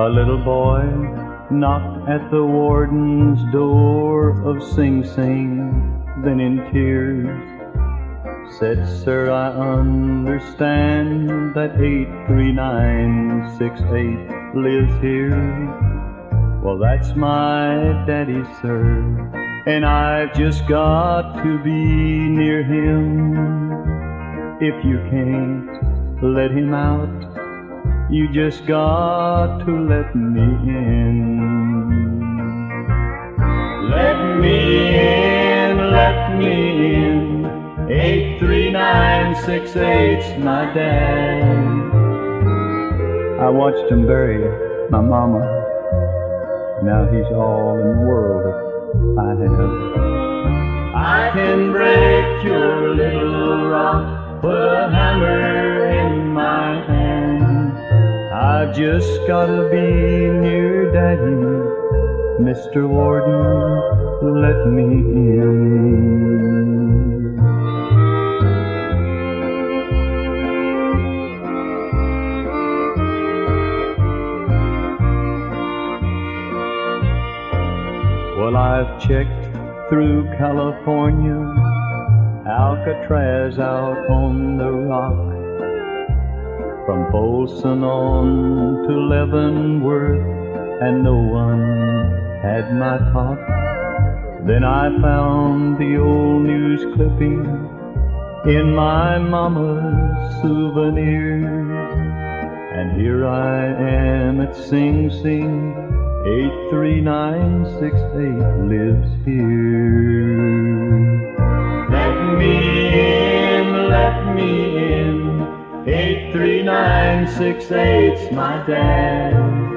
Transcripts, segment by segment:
A little boy knocked at the warden's door of Sing Sing, then in tears said, "Sir, I understand that 83968 lives here." Well, that's my daddy, sir, and I've just got to be near him. If you can't let him out, you just got to let me in. Let me in, let me in. 83968's my dad. I watched him bury my mama. Now he's all in the world I have. I can break your little rock, put a hammer in my hand. I've just gotta be near Daddy. Mr. Warden, let me in. Well, I've checked through California, Alcatraz out on the rock, from Folsom on to Leavenworth, and no one had my talk. Then I found the old news clipping in my mama's souvenirs, and here I am at Sing Sing. 83968 lives here. Let me in, let me in. 83968's my dad.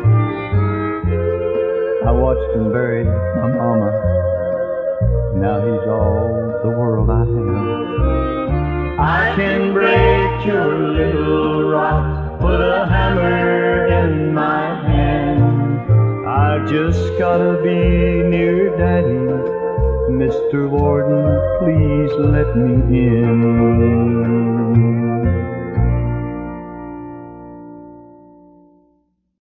I watched him bury my mama. Now he's all the world I have. I can break your little rock, put a hammer in my hand. I've just gotta be near Daddy. Mr. Warden, please let me in.